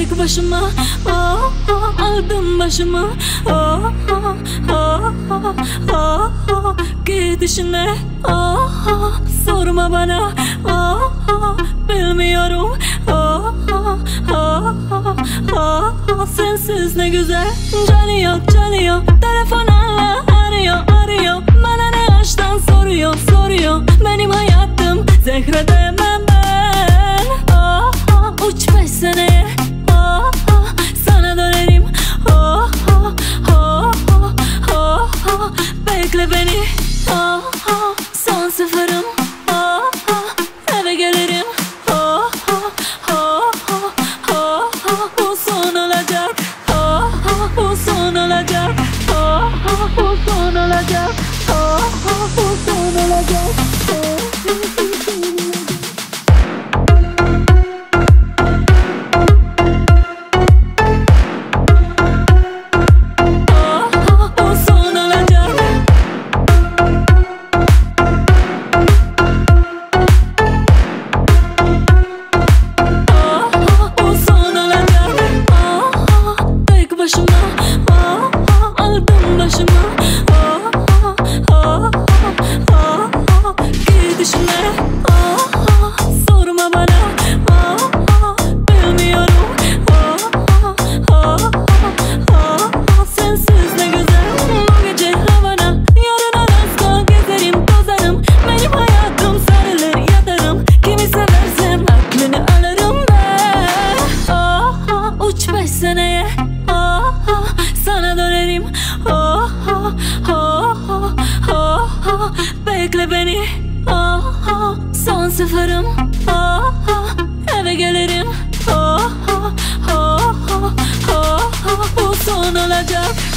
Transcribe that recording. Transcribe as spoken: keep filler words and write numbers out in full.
tek başıma. Oh, oh, aldım başımı. Oh, oh, oh, oh, oh, oh. Gidişine oh, oh, sorma bana. Oh, oh, bilmiyorum. Oh, oh, oh, oh, oh, oh. Sensiz ne güzel. Canı yok, canı yok. Telefonla arıyor, arıyor. Bana ne aşktan soruyor, soruyor. Benim hayatım zehredemem ben. Oh, oh, uç beş seneye. Oh, oh, sana dönerim. Oh, oh, oh, oh, oh, oh. Bekle beni. Oh, oh, son sıfırım. Oh, oh, eve gelirim. Oh, oh, oh, oh, oh, oh. Bu son olacak. Oh, oh, bu son olacak. Oh, oh, bu son olacak. Oh, oh, bu son olacak. Oh, oh, seneye oh, oh, sana dönerim. Oh, oh, oh, oh, oh, oh. Bekle beni. Oh, oh, son sıfırım. Oh, oh, eve gelirim. Oh, oh, oh, oh, oh, oh. Bu son olacak.